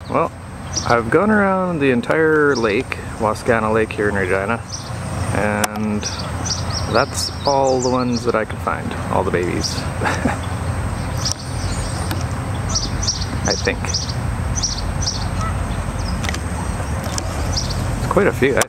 Well, I've gone around the entire lake, Wascana Lake here in Regina, and that's all the ones that I could find, all the babies. I think. It's quite a few.